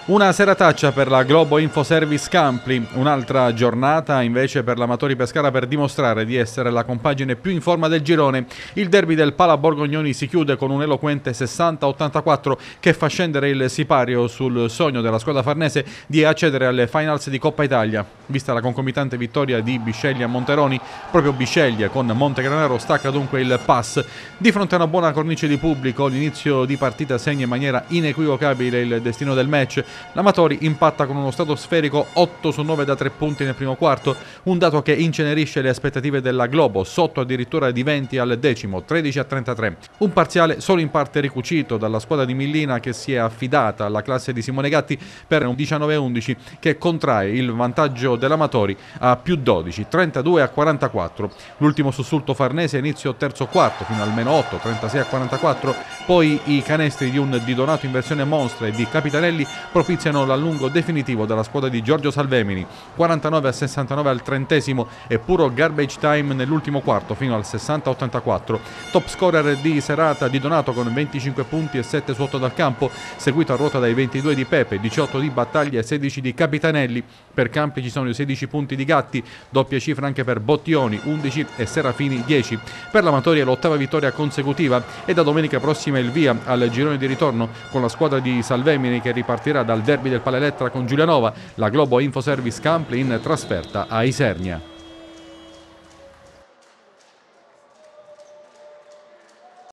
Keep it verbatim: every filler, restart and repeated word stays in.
Una serataccia per la Globo Infoservice Campli, un'altra giornata invece per l'Amatori Pescara per dimostrare di essere la compagine più in forma del girone. Il derby del Pala Borgognoni si chiude con un eloquente sessanta a ottantaquattro che fa scendere il sipario sul sogno della squadra farnese di accedere alle finals di Coppa Italia. Vista la concomitante vittoria di Bisceglie a Monteroni, proprio Bisceglie con Montegranaro stacca dunque il pass. Di fronte a una buona cornice di pubblico, l'inizio di partita segna in maniera inequivocabile il destino del match. L'Amatori impatta con uno stratosferico otto su nove da tre punti nel primo quarto, un dato che incenerisce le aspettative della Globo, sotto addirittura di venti al decimo, tredici a trentatré. Un parziale solo in parte ricucito dalla squadra di Millina che si è affidata alla classe di Simone Gatti per un diciannove a undici che contrae il vantaggio dell'Amatori a più dodici, trentadue a quarantaquattro. L'ultimo sussulto farnese a inizio terzo quarto fino al meno otto, trentasei a quarantaquattro, poi i canestri di un Di Donato in versione monstra e di Capitanelli propiziano l'allungo definitivo della squadra di Giorgio Salvemini, quarantanove a sessantanove al trentesimo e puro garbage time nell'ultimo quarto fino al sessanta a ottantaquattro. Top scorer di serata Di Donato con venticinque punti e sette su otto dal campo, seguito a ruota dai ventidue di Pepe, diciotto di Battaglia e sedici di Capitanelli. Per Campi ci sono i sedici punti di Gatti, doppia cifra anche per Bottioni, undici e Serafini, dieci. Per l'Amatori è l'ottava vittoria consecutiva e da domenica prossima il via al girone di ritorno con la squadra di Salvemini che ripartirà dal derby del Pala Elettra con Giulianova, la Globo Infoservice Campli in trasferta a Isernia.